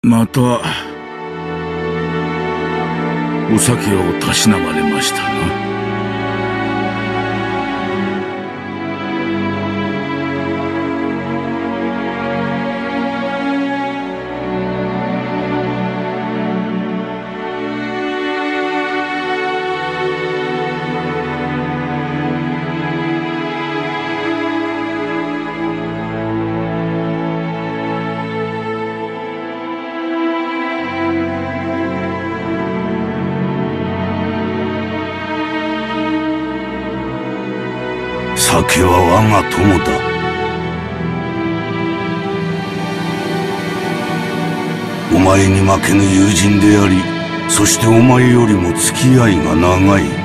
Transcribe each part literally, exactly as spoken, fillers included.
またお酒をたしなまれましたな。 酒は我が友だ。お前に負けぬ友人であり、そしてお前よりも付き合いが長い。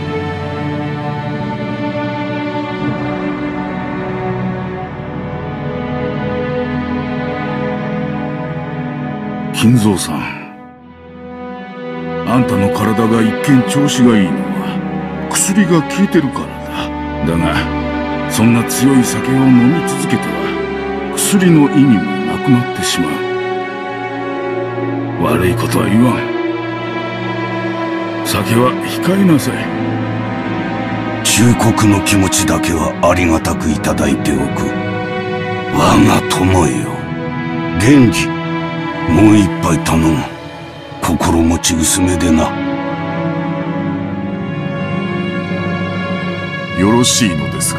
金蔵さん、あんたの体が一見調子がいいのは薬が効いてるからだ。だがそんな強い酒を飲み続けては薬の意味もなくなってしまう。悪いことは言わん。酒は控えなさい。 忠告の気持ちだけはありがたくいただいておく。我が友よ、源氏、もう一杯頼む。心持ち薄めでな。 よろしいのですか。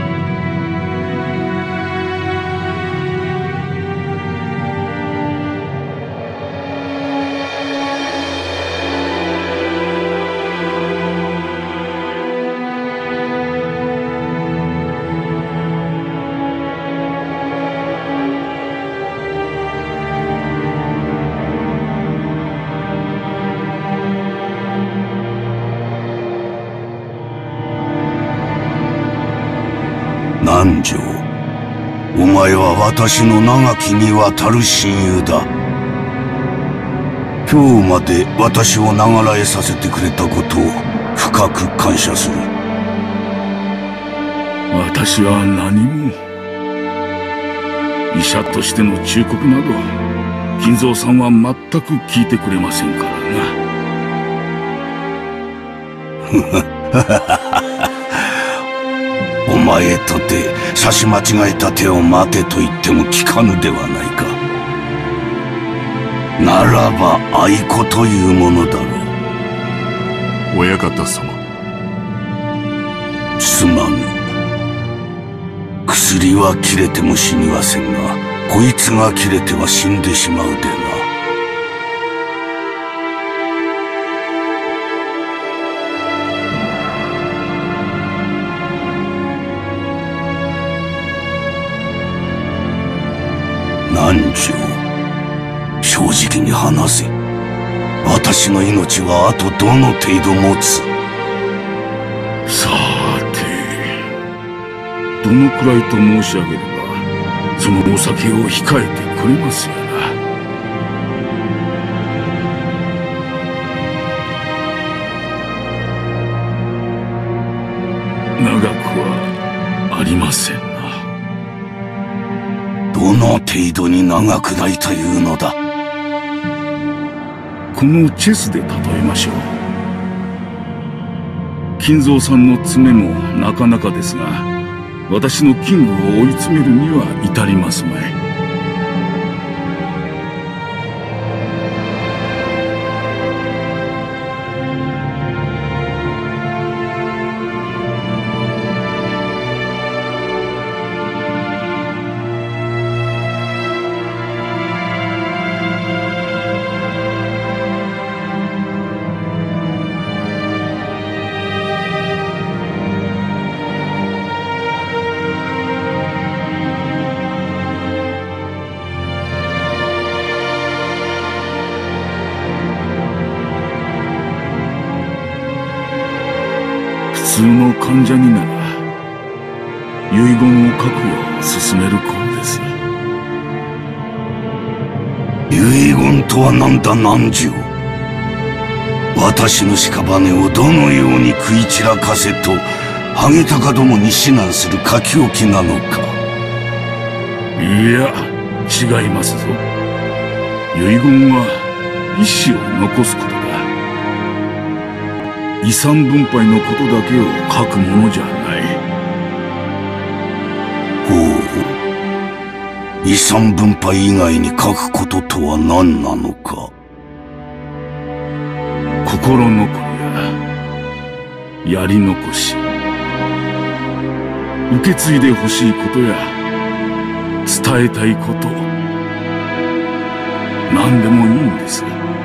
南條、お前は私の長きにわたる親友だ。今日まで私を長らえさせてくれたことを深く感謝する。 私は何も。医者としての忠告など金蔵さんは全く聞いてくれませんからな。お前とて差し間違えた手を待てと言っても聞かぬではないか。ならば愛子というものだろう。親方様、 すまぬ。薬は切れても死にはせんが、こいつが切れては死んでしまうでな。南條、正直に話せ。私の命はあとどの程度持つ？ さて、どのくらいと申し上げればそのお酒を控えてくれますやな。長くはありませんな。 どの程度に長くないというのだ。 このチェスで例えましょう。金蔵さんの詰めもなかなかですが、私のキングを追い詰めるには至りますまい。普通の患者になら遺言を書くよう勧める頃です。 遺言とは何だ南條。私の屍をどのように食い散らかせとハゲタカどもに指南する書き置きなのか。 いや、違いますぞ。 遺言は意思を残すことだ。遺産分配のことだけを書くものじゃない。 ほう。遺産分配以外に書くこととは何なのか。 心残りややり残し、受け継いでほしいことや伝えたいこと、何でもいいんです。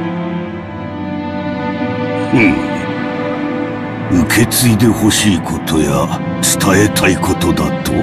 うん。受け継いでほしいことや伝えたいことだと？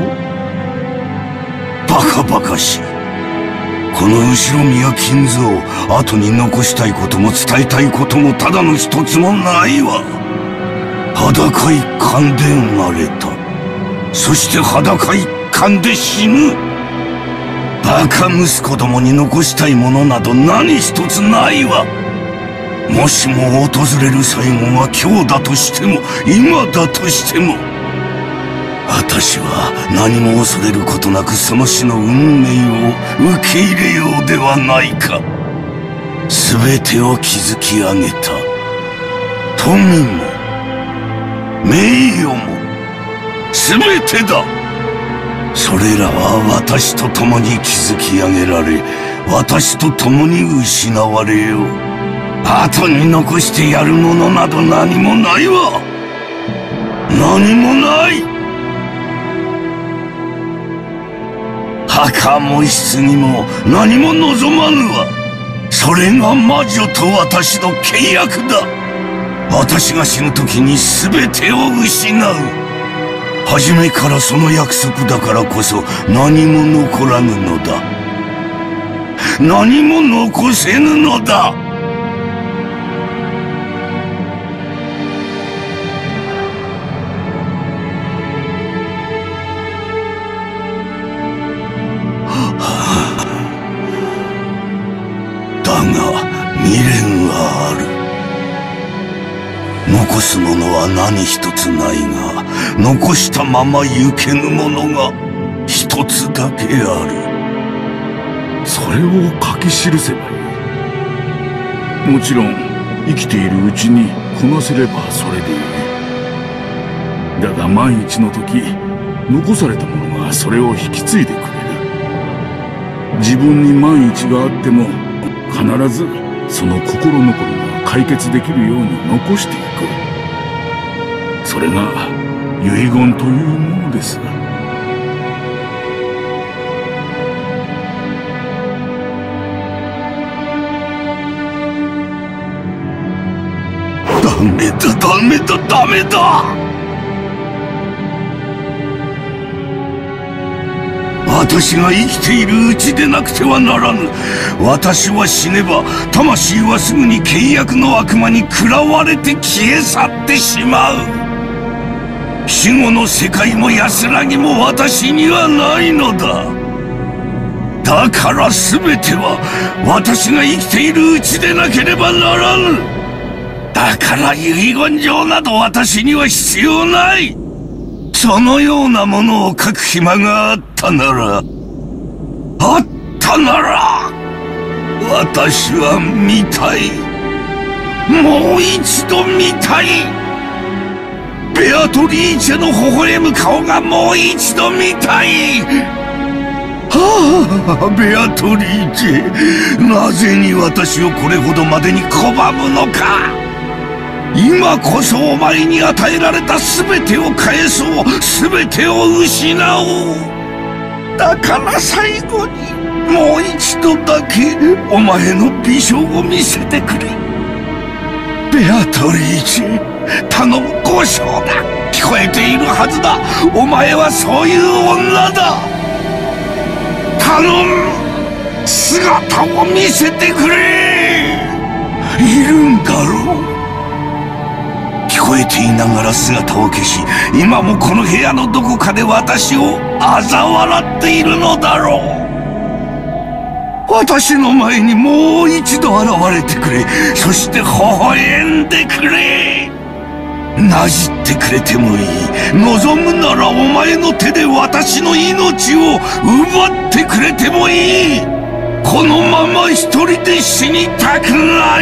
バカバカしい。この後ろ宮金蔵、後に残したいことも伝えたいこともただの一つもないわ。裸一貫で生まれた。そして裸一貫で死ぬ。バカ息子どもに残したいものなど何一つないわ。もしも訪れる最後が今日だとしても、今だとしても、私は何も恐れることなくその死の運命を受け入れようではないか。全てを築き上げた富も名誉も全てだ。それらは私と共に築き上げられ、私と共に失われよう。後に残してやるものなど何もないわ。何もない。墓も棺も何も望まぬわ。それが魔女と私の契約だ。私が死ぬ時に全てを失う。初めからその約束だからこそ何も残らぬのだ。何も残せぬのだ。だが未練がある。残すものは何一つないが、残したまま行けぬものが一つだけある。 それを書き記せばいい。もちろん生きているうちにこなせればそれでいい。だが万一の時、残されたものがそれを引き継いでくれる。自分に万一があっても必ずその心残りが解決できるように残していく。それが遺言というものです。 ダメだダメだダメだ。私が生きているうちでなくてはならぬ。私は死ねば魂はすぐに契約の悪魔に食らわれて消え去ってしまう。死後の世界も安らぎも私にはないのだ。だから全ては私が生きているうちでなければならぬ。だから遺言状など私には必要ない。そのようなものを書く暇があったなら、あったなら、私は見たい。もう一度見たい。ベアトリーチェの微笑む顔がもう一度見たい。はあ、ベアトリーチェ、なぜに私をこれほどまでに拒むのか。今こそお前に与えられた全てを返そう。全てを失おう。だから最後にもう一度だけお前の美少を見せてくれ。ベアトリーチェ、頼む交渉だ。聞こえているはずだ。お前はそういう女だ。頼む、姿を見せてくれ。いるんだろう。聞こえていながら姿を消し、今もこの部屋のどこかで私を嘲笑っているのだろう。私の前にもう一度現れてくれ。そして微笑んでくれ。なじってくれてもいい。望むならお前の手で私の命を奪ってくれてもいい。 このまま一人で死にたくない。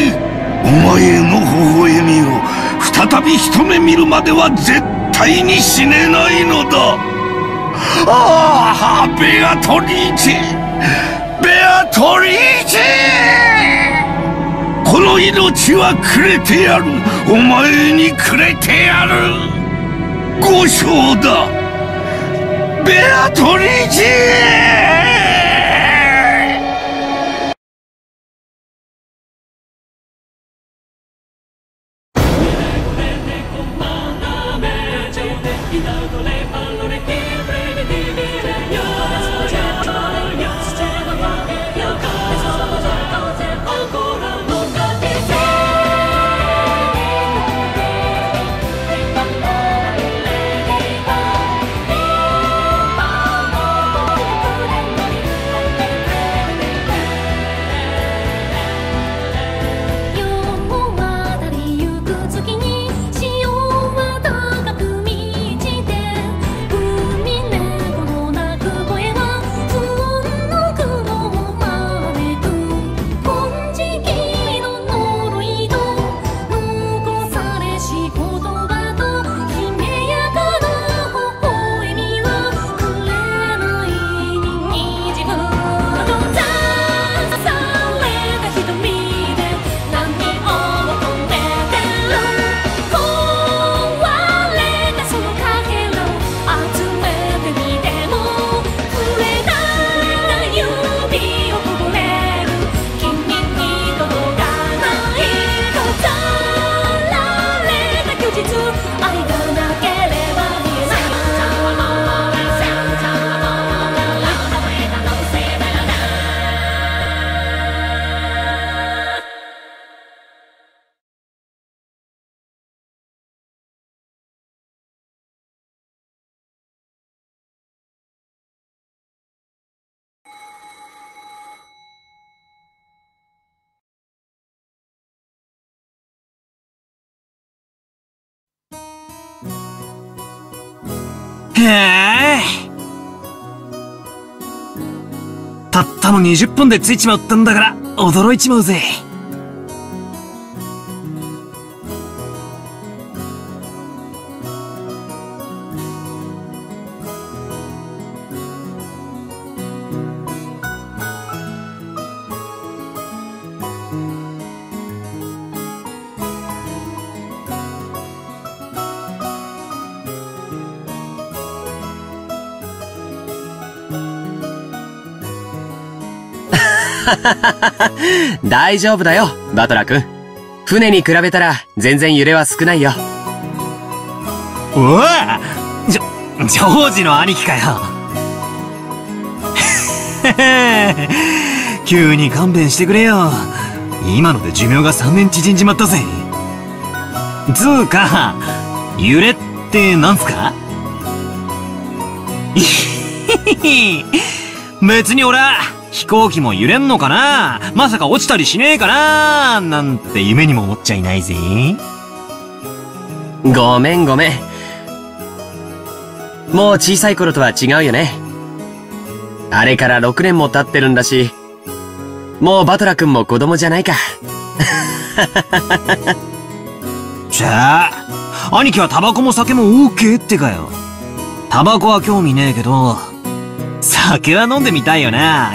お前への微笑みを再び一目見るまでは絶対に死ねないのだ。ああ、ベアトリーチェ、ベアトリーチェ、この命はくれてやる。お前にくれてやる。五章だ、ベアトリーチェ。 へえ、たったのにじゅっぷんで着いちまったんだから驚いちまうぜ。 大丈夫だよ、バトラ君。船に比べたら全然揺れは少ないよ。 おわ、ジョ、ジョージの兄貴かよ。急に勘弁してくれよ。今ので寿命がさんねん縮んじまったぜ。つうか、揺れってなんすか？別に俺は飛行機も揺れんのかな、まさか落ちたりしねえかななんて夢にも思っちゃいないぜ。 ごめんごめん。もう小さい頃とは違うよね。あれからろくねんも経ってるんだし、もうバトラ君も子供じゃないか。 じゃあ兄貴はタバコも酒も OK ってかよ。タバコは興味ねえけど酒は飲んでみたいよな。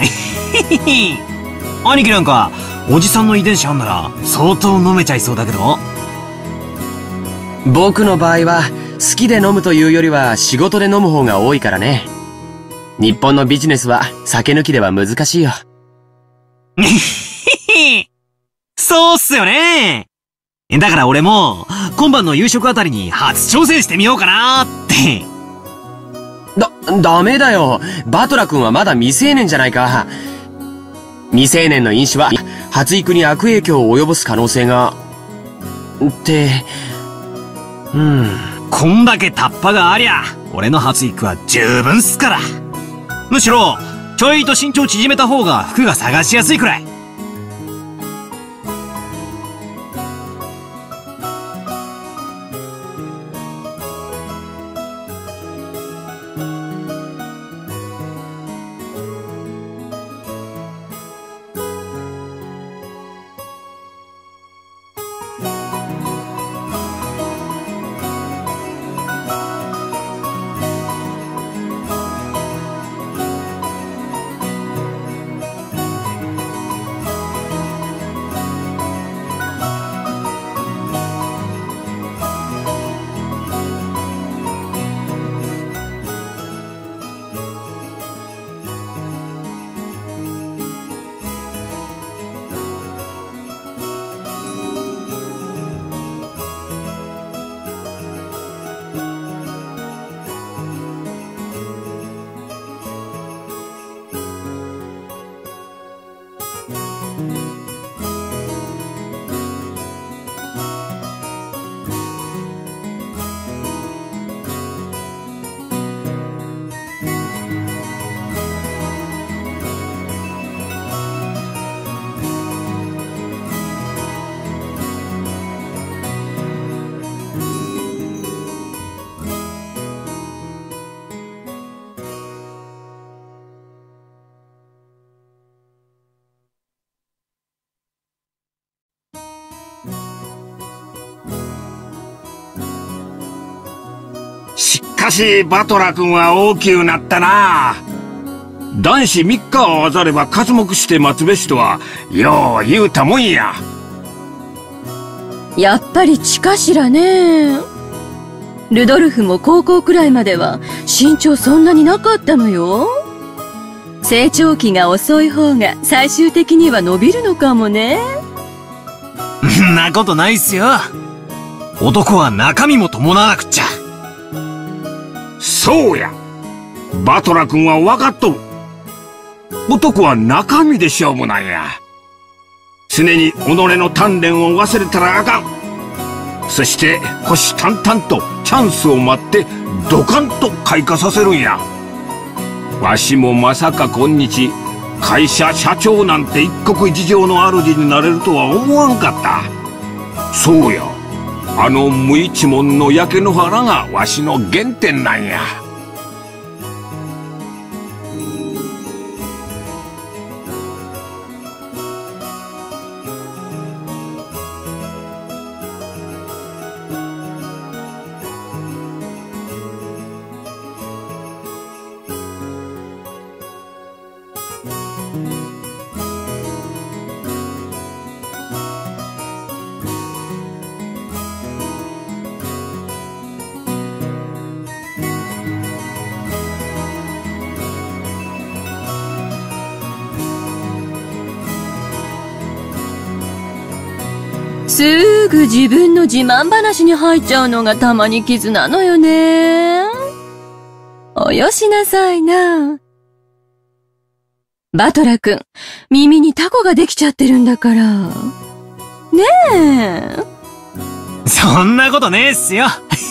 兄貴なんかおじさんの遺伝子あんなら相当飲めちゃいそうだけど。 僕の場合は好きで飲むというよりは仕事で飲む方が多いからね。日本のビジネスは酒抜きでは難しいよ。 そうっすよね。だから俺も今晩の夕食あたりに初挑戦してみようかなって。 だ、ダメだよ。バトラ君はまだ未成年じゃないか。未成年の飲酒は発育に悪影響を及ぼす可能性が。って、うん。 こんだけタッパがありゃ、俺の発育は十分っすから。むしろ、ちょいと身長縮めた方が服が探しやすいくらい。 かしバトラ君は大きゅうなったな。男子三日をわざれば刮目して待つべしとはよう言うたもんや。 やっぱり血かしらね。ルドルフも高校くらいまでは身長そんなになかったのよ。成長期が遅い方が最終的には伸びるのかもね。 んなことないっすよ。男は中身も伴わなくっちゃ。 そうや。バトラ君は分かっとる。男は中身で勝負なんや。常に己の鍛錬を忘れたらあかん。そして虎視眈々とチャンスを待ってドカンと開花させるんや。わしもまさか今日会社社長なんて一国一城の主になれるとは思わんかった。そうや、あの無一文の焼け野原がわしの原点なんや。 すぐ自分の自慢話に入っちゃうのがたまに傷なのよね。およしなさいな。バトラ君、耳にタコができちゃってるんだから。ねえ。 そんなことねえっすよ。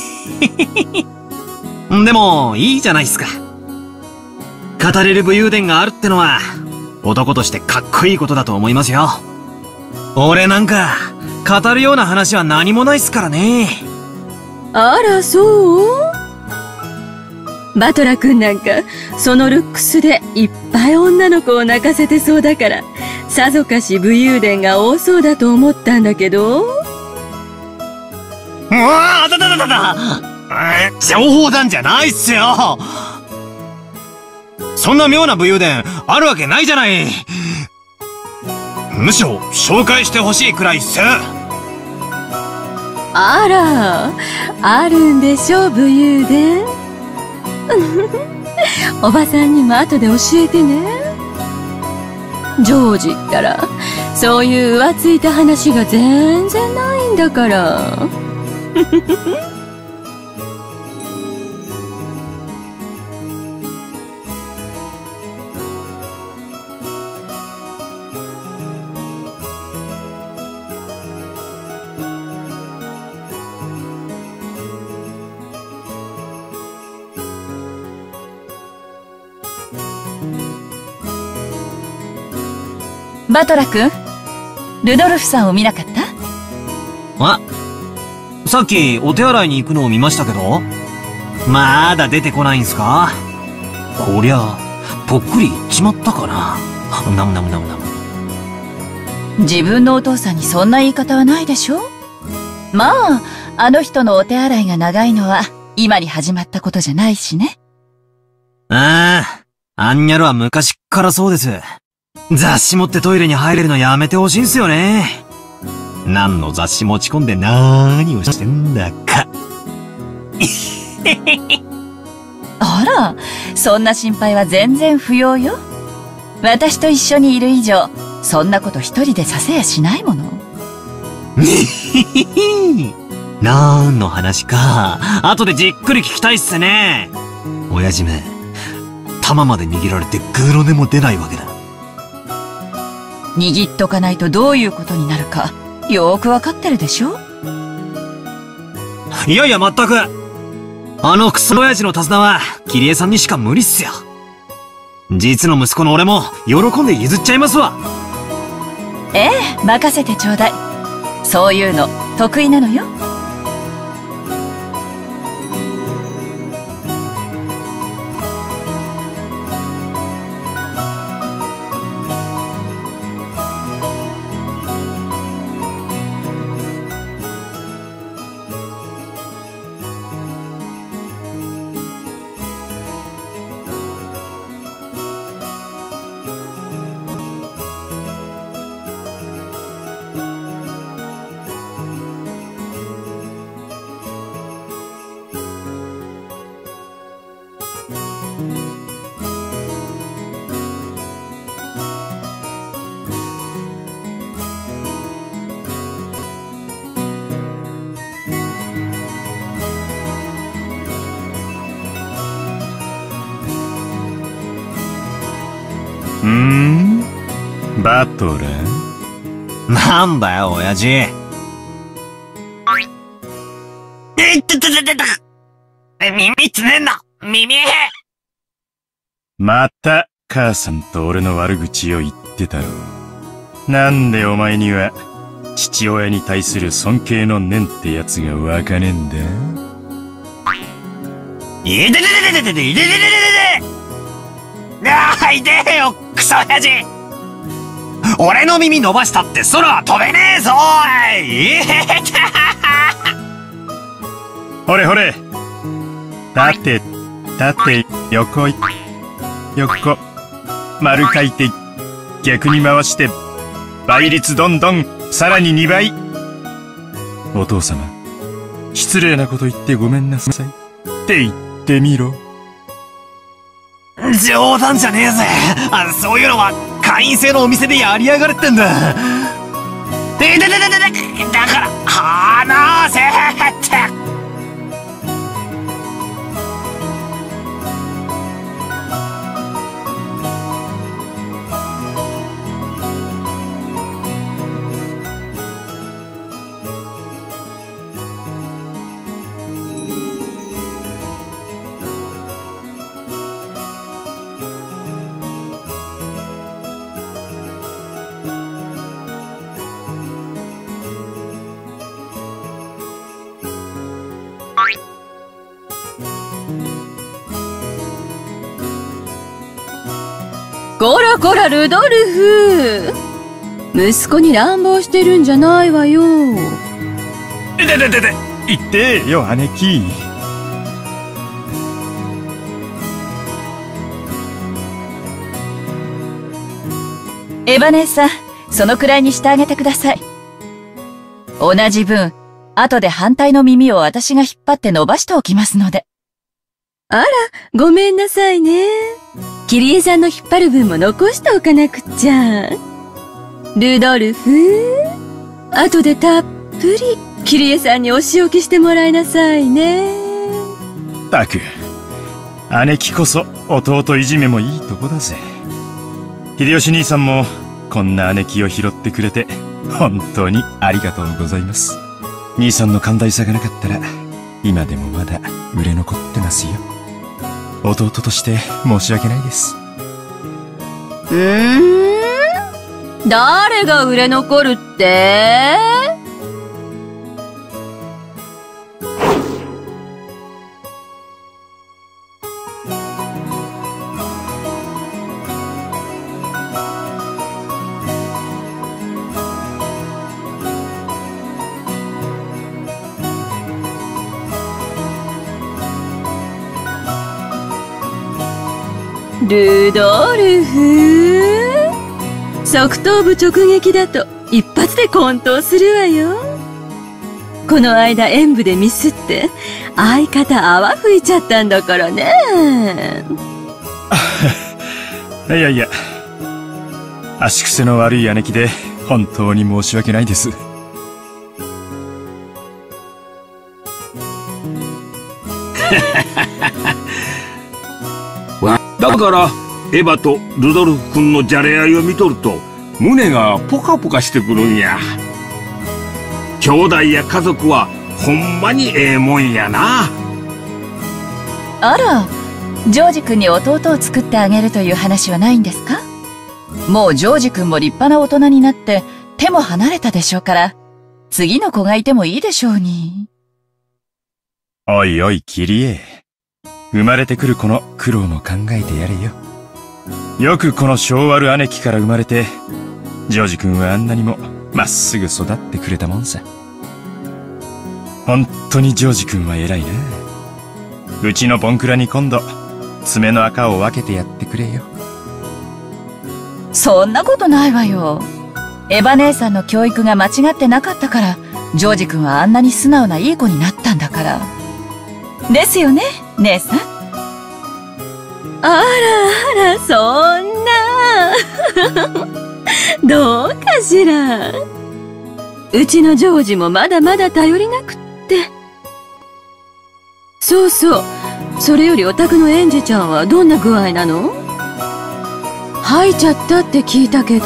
でも、いいじゃないっすか。語れる武勇伝があるってのは、男としてかっこいいことだと思いますよ。俺なんか、語るような話は何もないっすからね。 あら、そうバトラ君なんか、そのルックスでいっぱい女の子を泣かせてそうだから、さぞかし武勇伝が多そうだと思ったんだけど。 うわあ、だだだだだ情報弾じゃないっすよ。そんな妙な武勇伝あるわけないじゃない。むしろ紹介してほしいくらいっす。 あら、あるんでしょ、武勇伝。おばさんにも後で教えてね。ジョージったら、そういう浮ついた話が全然ないんだから。 バトラ君、ルドルフさんを見なかった？ あ、さっきお手洗いに行くのを見ましたけど、まだ出てこないんすか？こりゃ、ぽっくりいっちまったかな。ナムナムナムナム。 自分のお父さんにそんな言い方はないでしょ？まあ、あの人のお手洗いが長いのは今に始まったことじゃないしね。 ああ、あんにゃろは昔っからそうです。雑誌持ってトイレに入れるのやめてほしいんすよね。何の雑誌持ち込んでなーにをしてんだか。 あら、そんな心配は全然不要よ。私と一緒にいる以上、そんなこと一人でさせやしないもの。 なんの話か、後でじっくり聞きたいっすね。親父め、玉まで握られてグロでも出ないわけだ。 握っとかないとどういうことになるか、よーくわかってるでしょ？ いやいや、まったく。あのクソ親父の手綱は、キリエさんにしか無理っすよ。実の息子の俺も、喜んで譲っちゃいますわ。 ええ、任せてちょうだい。そういうの、得意なのよ。 ーん、バトラなんだよ、親父。えってってってって耳つねんな耳また母さんと俺の悪口を言ってたろ。なんでお前には父親に対する尊敬の念ってやつがわかねえんだ。 いででででででででででででああ、いてえよ、クソ親父。俺の耳伸ばしたって空は飛べねえぞ、おい。いえほれほれ、縦、縦、横、横、丸書いて、逆に回して、倍率どんどん、さらににばい。お父様、失礼なこと言ってごめんなさい。って言ってみろ。 冗談じゃねえぜ。あ、そういうのは会員制のお店でやりやがるってんだ。でででででで、だから離せって。 こらこら、ルドルフ。息子に乱暴してるんじゃないわよ。 でででで、言ってよ、姉貴。 エバ姉さん、そのくらいにしてあげてください。同じ分、後で反対の耳を私が引っ張って伸ばしておきますので。 あら、ごめんなさいね。キリエさんの引っ張る分も残しておかなくっちゃ。ルドルフ、後でたっぷりキリエさんにお仕置きしてもらいなさいね。 たく、姉貴こそ弟いじめもいいとこだぜ。秀吉兄さんもこんな姉貴を拾ってくれて本当にありがとうございます。兄さんの寛大さがなかったら今でもまだ売れ残ってますよ。弟として申し訳ないです。 うーん？誰が売れ残るって？ルドルフ、側頭部直撃だと一発で混沌するわよ。この間演舞でミスって相方泡吹いちゃったんだからね。 いやいや、足癖の悪い姉貴で本当に申し訳ないです。 だからエヴァとルドルフ君のじゃれ合いを見とると胸がポカポカしてくるんや。兄弟や家族はほんまにええもんやな。 あら、ジョージ君に弟を作ってあげるという話はないんですか？もうジョージ君も立派な大人になって手も離れたでしょうから、次の子がいてもいいでしょうに。 おいおい、キリエ。生まれてくる子の苦労も考えてやれよ。よくこの性悪姉貴から生まれて、ジョージ君はあんなにもまっすぐ育ってくれたもんさ。本当にジョージ君は偉いな。うちのボンクラに今度爪の赤を分けてやってくれよ。 そんなことないわよ。エヴァ姉さんの教育が間違ってなかったから、ジョージ君はあんなに素直ないい子になったんだから。ですよね、姉さん。 あらあら、そんな。どうかしら。うちのジョージもまだまだ頼りなくって。そうそう。それよりお宅のエンジェちゃんはどんな具合なの？ 吐いちゃったって聞いたけど。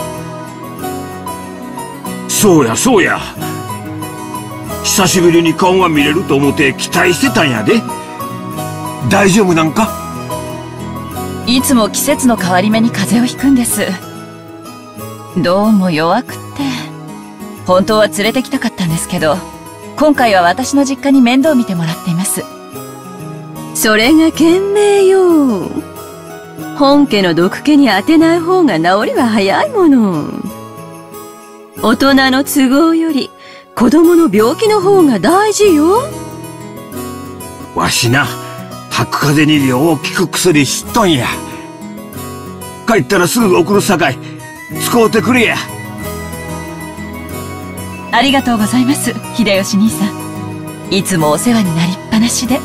そうやそうや。久しぶりに顔が見れると思って期待してたんやで。大丈夫なんか？ いつも季節の変わり目に風邪をひくんです。どうも弱くって。本当は連れてきたかったんですけど、今回は私の実家に面倒見てもらっています。 それが賢明よ。本家の毒気に当てない方が治りは早いもの。大人の都合より子供の病気の方が大事よ。 わしな、吐く風邪によう効く薬知っとんや。帰ったらすぐ送るさかい、使うてくれや。 ありがとうございます、秀吉兄さん。いつもお世話になりっぱなしで。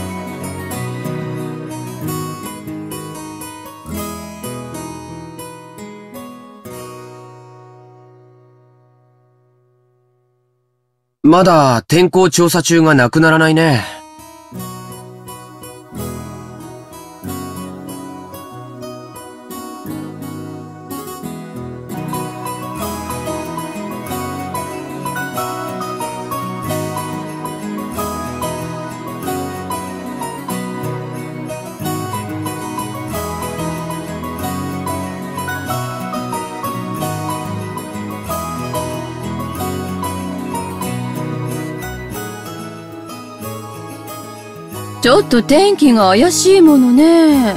まだ天候調査中がなくならないね。 ちょっと天気が怪しいものね。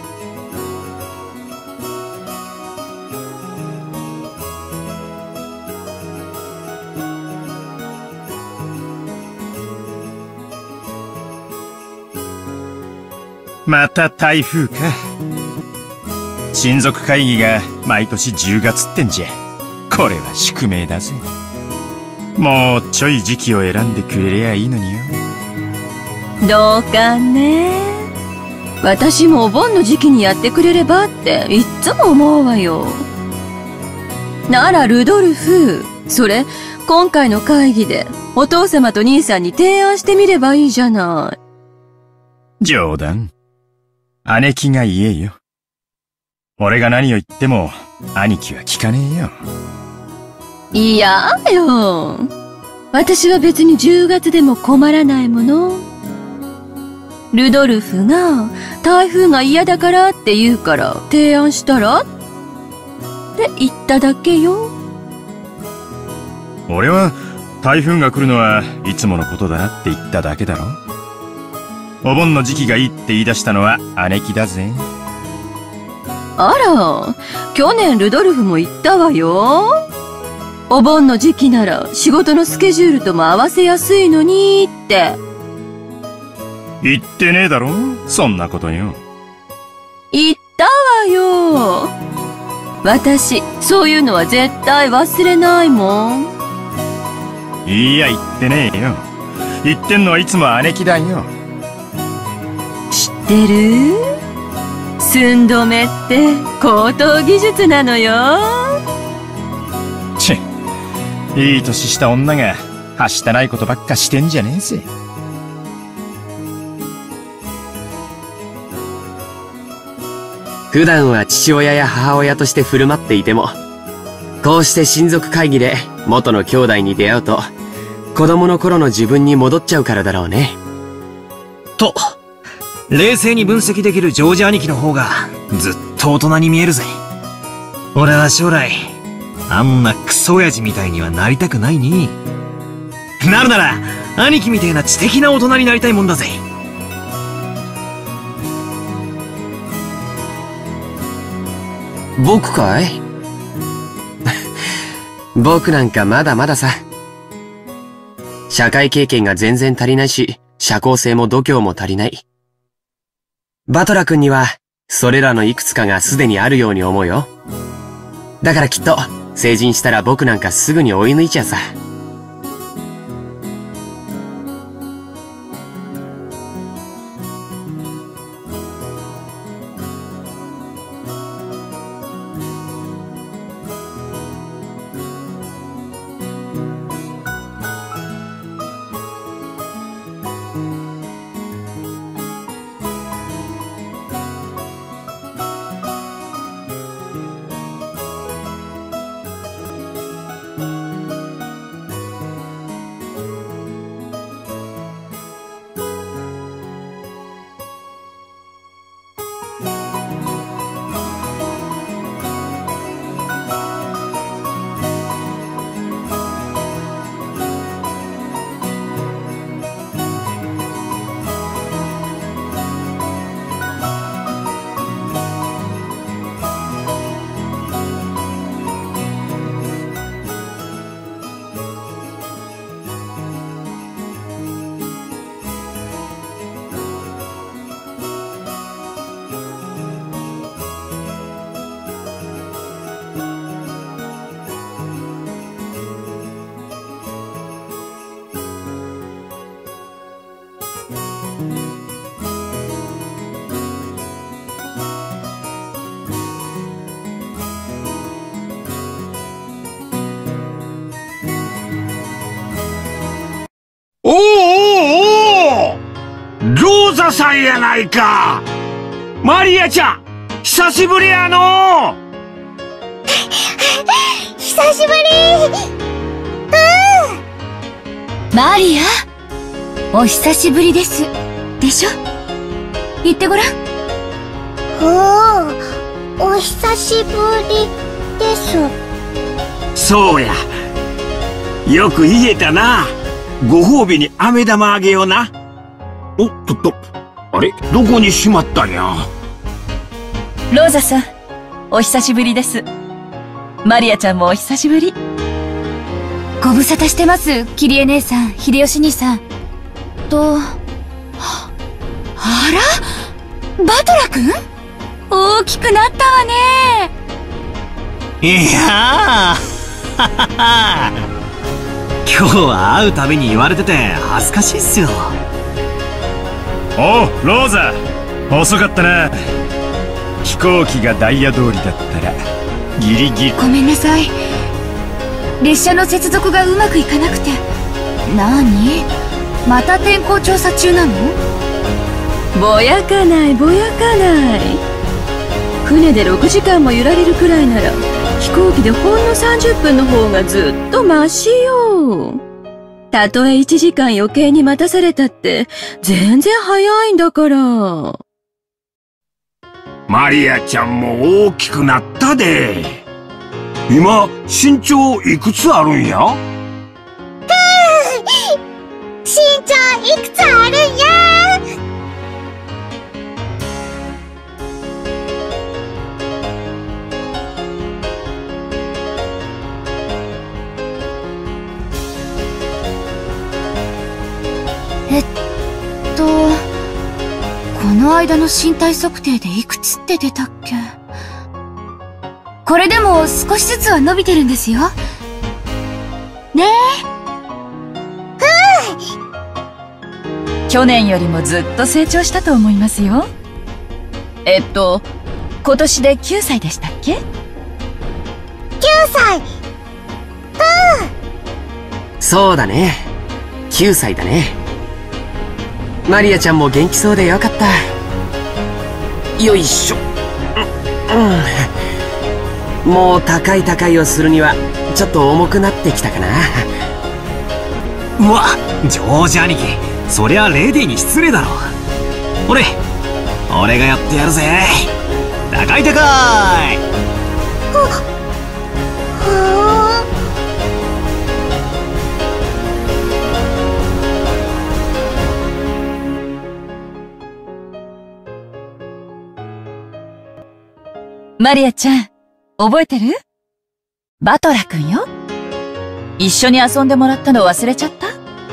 また台風か。親族会議が毎年じゅうがつってんじゃ。これは宿命だぜ。もうちょい時期を選んでくれりゃいいのによ。 どうかね。私もお盆の時期にやってくれればっていっつも思うわよ。ならルドルフ、それ今回の会議でお父様と兄さんに提案してみればいいじゃない。 冗談。姉貴が言えよ。俺が何を言っても兄貴は聞かねえよ。 いやよ。私は別にじゅうがつでも困らないもの。ルドルフが台風が嫌だからって言うから提案したらって言っただけよ。 俺は台風が来るのはいつものことだなって言っただけだろ。お盆の時期がいいって言い出したのは姉貴だぜ。 あら、去年ルドルフも言ったわよ。お盆の時期なら仕事のスケジュールとも合わせやすいのにって。 言ってねえだろ、そんなことよ。 言ったわよ。私、そういうのは絶対忘れないもん。 いや、言ってねえよ。言ってんのはいつも姉貴だよ。 知ってる？寸止めって高等技術なのよ。 ちっ、いい年した女がはしたないことばっかしてんじゃねえぜ。 普段は父親や母親として振る舞っていても、こうして親族会議で元の兄弟に出会うと、子供の頃の自分に戻っちゃうからだろうね。 と、冷静に分析できるジョージ兄貴の方がずっと大人に見えるぜ。俺は将来、あんなクソ親父みたいにはなりたくないに。なるなら、兄貴みたいな知的な大人になりたいもんだぜ。 僕かい？僕なんかまだまださ。社会経験が全然足りないし、社交性も度胸も足りない。バトラ君には、それらのいくつかがすでにあるように思うよ。だからきっと、成人したら僕なんかすぐに追い抜いちゃうさ。 ラさんやないか。マリアちゃん、久しぶりやの。 久しぶり。うん。マリア、お久しぶりです。でしょ？言ってごらん。おお、お久しぶりです。 そうや。よく言えたな。ご褒美に飴玉あげような。おっとっと。あれ？どこにしまったんや。 ローザさん、お久しぶりです。マリアちゃんもお久しぶり。 ご無沙汰してます、キリエ姉さん、秀吉兄さん。と、あら？バトラ君？大きくなったわね。 いやー今日は会うたびに言われてて恥ずかしいっすよ。 おう、ローザ、遅かったな。飛行機がダイヤ通りだったらギリギリ。 ごめんなさい。列車の接続がうまくいかなくて。なに？また天候調査中なの？ ぼやかないぼやかない。船でろくじかんも揺られるくらいなら飛行機でほんのさんじゅっぷんの方がずっとマシよ。たとえいちじかん余計に待たされたって全然早いんだから。 マリアちゃんも大きくなったで。今身長いくつあるんや？ 身長いくつあるんや。えっと、この間の身体測定でいくつって出たっけ？これでも少しずつは伸びてるんですよ。ねえ。 去年よりもずっと成長したと思いますよ。えっと、今年できゅうさいでしたっけ？ きゅうさい。うん。 そうだね。きゅうさいだね。マリアちゃんも元気そうでよかった。よいしょ。うん、うん、もう高い高いをするにはちょっと重くなってきたかな。 うわ、ジョージ兄貴、そりゃレディーに失礼だろ。俺俺がやってやるぜ。高い高い。 はマリアちゃん、覚えてる？バトラ君よ。一緒に遊んでもらったの忘れちゃった？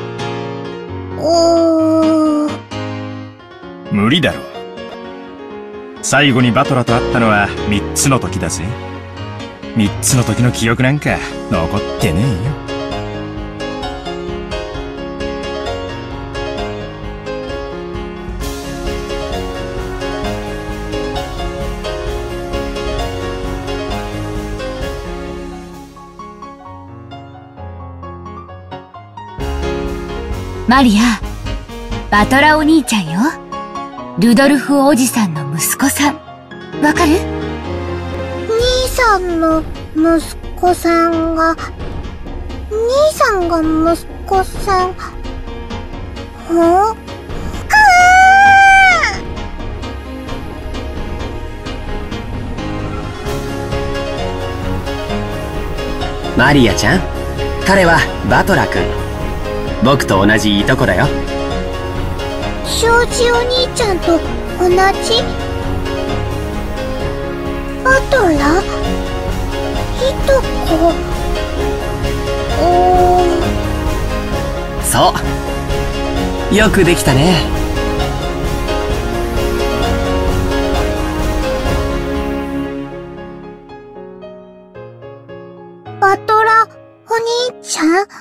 おー。 無理だろ。最後にバトラと会ったのはみっつの時だぜ。みっつの時の記憶なんか残ってねえよ。 マリア、バトラお兄ちゃんよ。ルドルフおじさんの息子さん。わかる？兄さんの息子さんが、兄さんが息子さん。ほ？かー！マリアちゃん、彼はバトラ君。僕と同じいとこだよ。 庄司お兄ちゃんと同じ？バトラ？いとこ？おー。 そう。よくできたね。 バトラお兄ちゃん？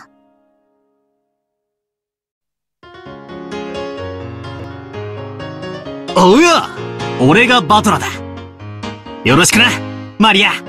おうよ、俺がバトラだ。よろしくな、マリア。うん、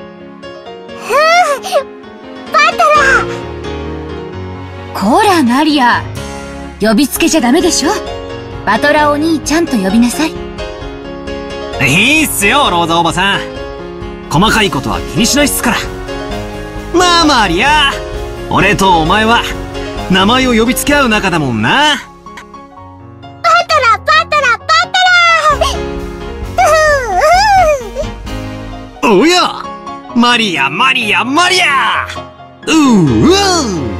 バトラ。こらマリア、呼びつけちゃダメでしょ。 バトラお兄ちゃんと呼びなさい。 いいっすよ、ローザおばさん。細かいことは気にしないっすから。まあマリア、俺とお前は名前を呼びつけ合う仲だもんな。 バトラバトラバトラおや、マリアマリアマリア、うーうー。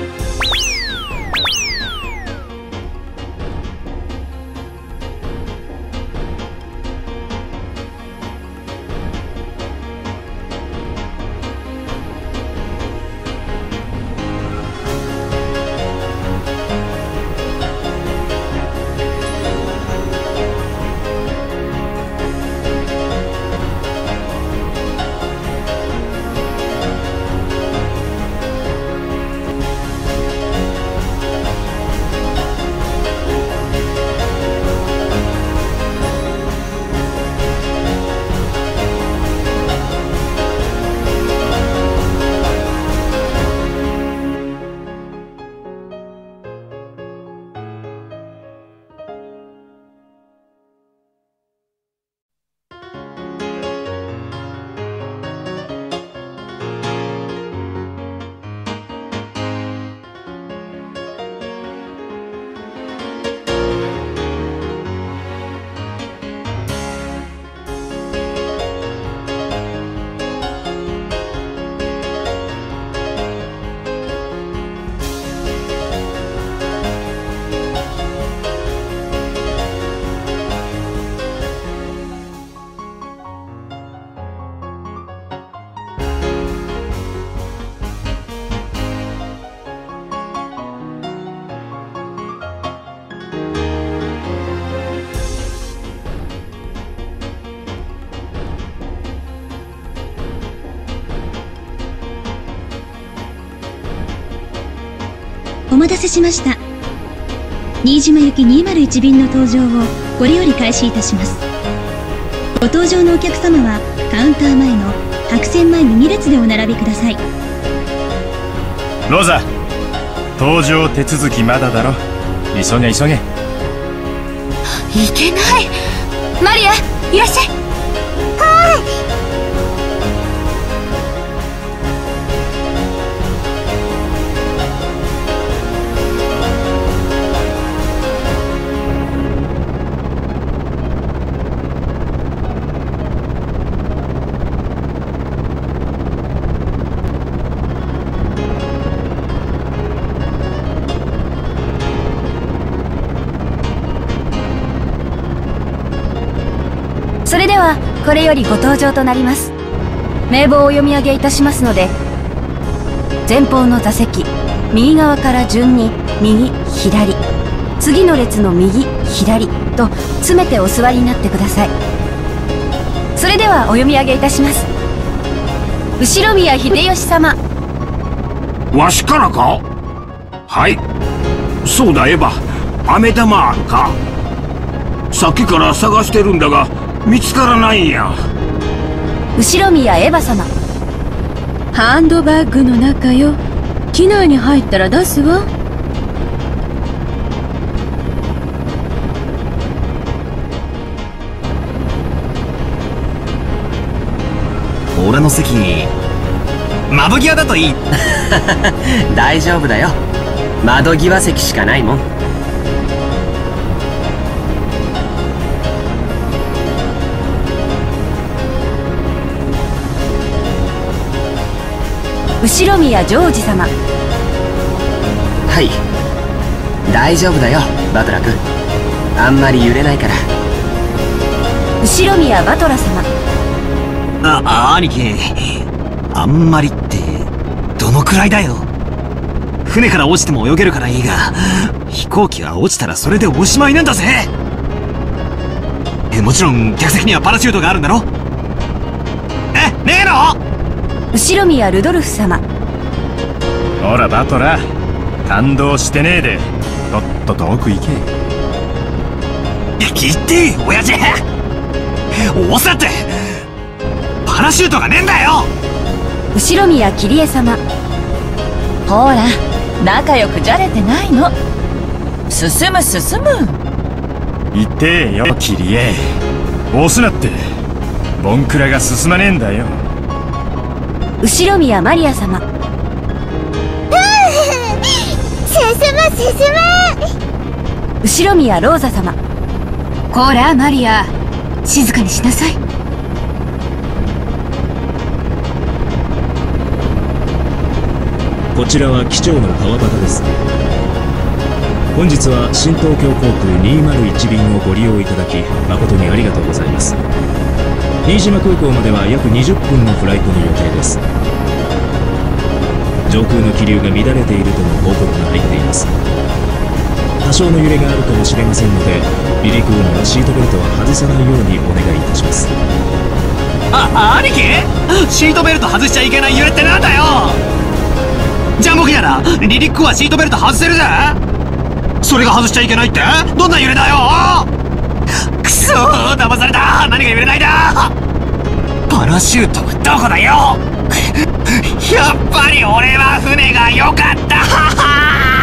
お待たせしました。新島行きにーまるいち便の搭乗をこれより開始いたします。ご搭乗のお客様はカウンター前の白線前右列でお並びください。 ローザ、搭乗手続きまだだろ。急げ急げ。 いけない。マリア、いらっしゃい。はい。それではこれよりご搭乗となります。名簿をお読み上げいたしますので、前方の座席右側から順に右左、次の列の右左と詰めてお座りになってください。それではお読み上げいたします。後宮秀吉様。 わしからか？はい。そうだ、エヴァ。飴玉あるか？さっきから探してるんだが見つからないんや。 後宮エヴァ様。 ハンドバッグの中よ。機内に入ったら出すわ。 俺の席窓際だといい。 大丈夫だよ。窓際席しかないもん。 後宮ジョージ様。 はい、大丈夫だよバトラ君。あんまり揺れないから。 後宮バトラ様。 あ、あ、兄貴、あんまりってどのくらいだよ。船から落ちても泳げるからいいが、飛行機が落ちたらそれでおしまいなんだぜ。え、もちろん客席にはパラシュートがあるんだろ。え、ねえの？ 後宮ルドルフ様。 ほらバトラ、感動してねえでとっとと奥行け。 聞いて親父、おさってパラシュートがねえんだよ。 後宮桐江様。ほら仲良くじゃれてないの。進む進む。 言ってよ、キリエ。押すなって。ボンクラが進まねえんだよ。 後宮マリア様。進む進む。後宮ローザ様。 こらマリア、静かにしなさい。 こちらは機長の川端です。本日は新東京航空にひゃくいち便をご利用いただき誠にありがとうございます。新島空港までは約にじゅっぷんのフライトの予定です。上空の気流が乱れているとの報告が入っています。多少の揺れがあるかもしれませんので、離陸後にはシートベルトは外さないようにお願いいたします。 あ、兄貴、シートベルト外しちゃいけない揺れってなんだよ。ジャンボギアラ、離陸後はシートベルト外せるぜ。それが外しちゃいけないってどんな揺れだよ。くそー、騙された。何が揺れないだ。パラシュートはどこだよ。やっぱり俺は船が良かった。